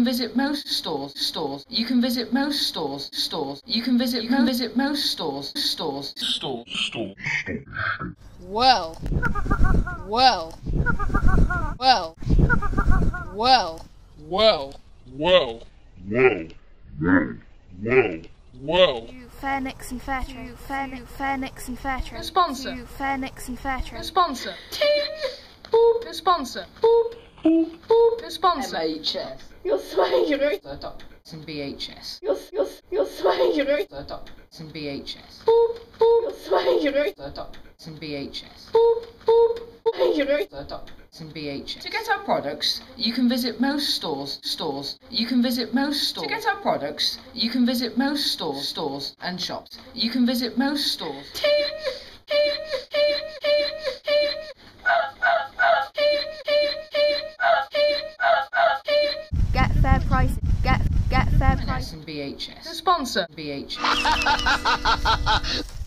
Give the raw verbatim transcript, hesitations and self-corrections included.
visit most stores, stores. You can visit most stores, stores. You can visit, you can visit most stores, stores, stores, stores. Well, well, well, well, well, well, Well, well, well, well. Fairnix and Fairtrade. Fairnix, Fairnix and Fairtrade. The sponsor. Fairnix and The Fairtrade. sponsor. Boop. The sponsor. Boop. Boop. Boop. The sponsor. M H S. You're swearing. And B H S. You're you're you're swearing. And B H S. Boop boop. You're swearing. And B H S. Boop boop. And B H S. To get our products, you can visit most stores, stores. You can visit most stores. To get our products, you can visit most stores, stores and shops. You can visit most stores. Get fair prices. Get get fair prices. And B H S. The sponsor. B H S.